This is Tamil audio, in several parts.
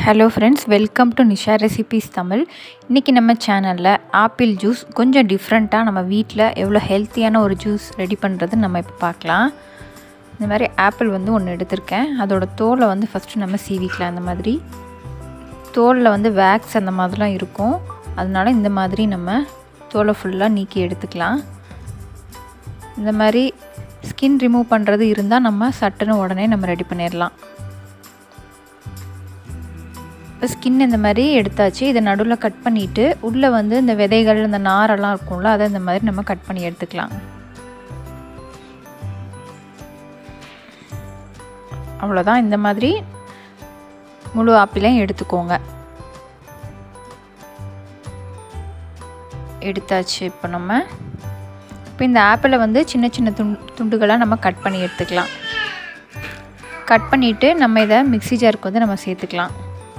Hello friends, welcome to Nisha recipes Tamil. இன்றைக்கி நம்ம சேனலில் ஆப்பிள் ஜூஸ் கொஞ்சம் டிஃப்ரெண்ட்டாக நம்ம வீட்டில் எவ்வளோ ஹெல்த்தியான ஒரு ஜூஸ் ரெடி பண்ணுறது நம்ம இப்போ பார்க்கலாம். இந்த மாதிரி ஆப்பிள் ஒன்று எடுத்திருக்கேன். அதோட தோலை ஃபஸ்ட்டு நம்ம சீவிக்கலாம். அந்த மாதிரி தோலில் வேக்ஸ் அந்த மாதிரிலாம் இருக்கும். அதனால இந்த மாதிரி நம்ம தோலை ஃபுல்லாக நீக்கி எடுத்துக்கலாம். இந்த மாதிரி ஸ்கின் ரிமூவ் பண்ணுறது இருந்தால் நம்ம சட்டுன்னு உடனே நம்ம ரெடி பண்ணிடலாம். இப்போ ஸ்கின் இந்த மாதிரி எடுத்தாச்சு. இதை நடுவில் கட் பண்ணிவிட்டு உள்ளே இந்த விதைகள் இந்த நாரெல்லாம் இருக்கும்ல, அதை இந்த மாதிரி நம்ம கட் பண்ணி எடுத்துக்கலாம். அவ்வளோதான். இந்த மாதிரி முழு ஆப்பிளையும் எடுத்துக்கோங்க. எடுத்தாச்சு. இப்போ இந்த ஆப்பிளை சின்ன சின்ன துண்டுகளாக நம்ம கட் பண்ணி எடுத்துக்கலாம். கட் பண்ணிவிட்டு நம்ம இதை மிக்ஸி ஜாருக்கு நம்ம சேர்த்துக்கலாம்.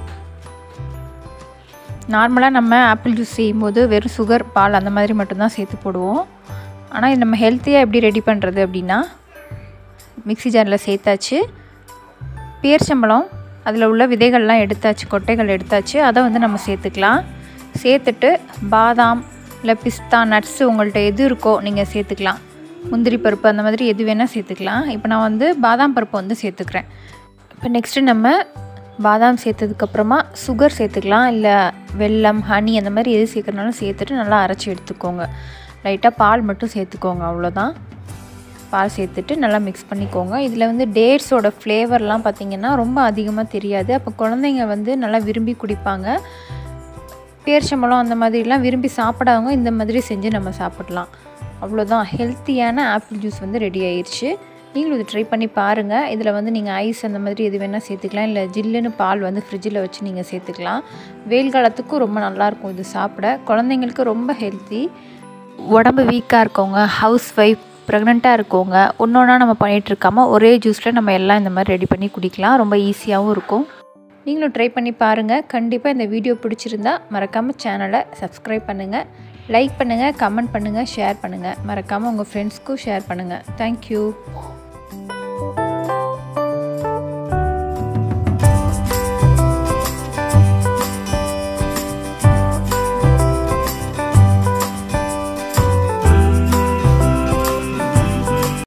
நார்மலாக நம்ம ஆப்பிள் ஜூஸ் செய்யும்போது வெறும் சுகர், பால் அந்த மாதிரி மட்டும்தான் சேர்த்து போடுவோம். ஆனால் இது நம்ம ஹெல்த்தியாக எப்படி ரெடி பண்ணுறது அப்படின்னா, மிக்ஸி ஜாரில் சேர்த்தாச்சு. பேரிச்சம்பழம் அதில் உள்ள விதைகள்லாம் எடுத்தாச்சு, கொட்டைகள் எடுத்தாச்சு. அதை நம்ம சேர்த்துக்கலாம். சேர்த்துட்டு பாதாம் இல்லை பிஸ்தா நட்ஸு உங்கள்கிட்ட எது இருக்கோ நீங்கள் சேர்த்துக்கலாம். முந்திரி பருப்பு அந்த மாதிரி எது வேணால் சேர்த்துக்கலாம். இப்போ நான் பாதாம் பருப்பு சேர்த்துக்கிறேன். இப்போ நெக்ஸ்ட்டு நம்ம பாதாம் சேர்த்ததுக்கப்புறமா சுகர் சேர்த்துக்கலாம். இல்லை வெல்லம், ஹனி அந்த மாதிரி எது சேர்க்குறனாலும் சேர்த்துட்டு நல்லா அரைச்சி எடுத்துக்கோங்க. லைட்டாக பால் மட்டும் சேர்த்துக்கோங்க. அவ்வளோதான். பால் சேர்த்துட்டு நல்லா மிக்ஸ் பண்ணிக்கோங்க. இதில் டேட்ஸோட ஃப்ளேவர்லாம் பார்த்திங்கன்னா ரொம்ப அதிகமாக தெரியாது. அப்போ குழந்தைங்க நல்லா விரும்பி குடிப்பாங்க. பேரிச்சம்பழம் அந்த மாதிரிலாம் விரும்பி சாப்பிடாதவங்க இந்த மாதிரி செஞ்சு நம்ம சாப்பிடலாம். அவ்வளோதான். ஹெல்த்தியான ஆப்பிள் ஜூஸ் ரெடி ஆயிடுச்சு. நீங்களும் இது ட்ரை பண்ணி பாருங்கள். இதில் நீங்கள் ஐஸ் அந்த மாதிரி எது வேணால் சேர்த்துக்கலாம். இல்லை ஜில்லுன்னு பால் ஃப்ரிட்ஜில் வச்சு நீங்கள் சேர்த்துக்கலாம். வெயில் காலத்துக்கும் ரொம்ப நல்லாயிருக்கும் இது சாப்பிட. குழந்தைங்களுக்கு ரொம்ப ஹெல்த்தி. உடம்பு வீக்காக இருக்கவங்க, ஹவுஸ் ஒய்ஃப், ப்ரெக்னெண்ட்டாக இருக்கவங்க ஒன்றா நம்ம பண்ணிகிட்ருக்காமல் ஒரே ஜூஸில் நம்ம எல்லாம் இந்த மாதிரி ரெடி பண்ணி குடிக்கலாம். ரொம்ப ஈஸியாகவும் இருக்கும். நீங்களும் ட்ரை பண்ணி பாருங்கள். கண்டிப்பாக இந்த வீடியோ பிடிச்சிருந்தா மறக்காமல் சேனலை சப்ஸ்கிரைப் பண்ணுங்கள், லைக் பண்ணுங்கள், கமெண்ட் பண்ணுங்கள், ஷேர் பண்ணுங்கள். மறக்காமல் உங்கள் ஃப்ரெண்ட்ஸ்க்கும் ஷேர் பண்ணுங்கள். தேங்க்யூ.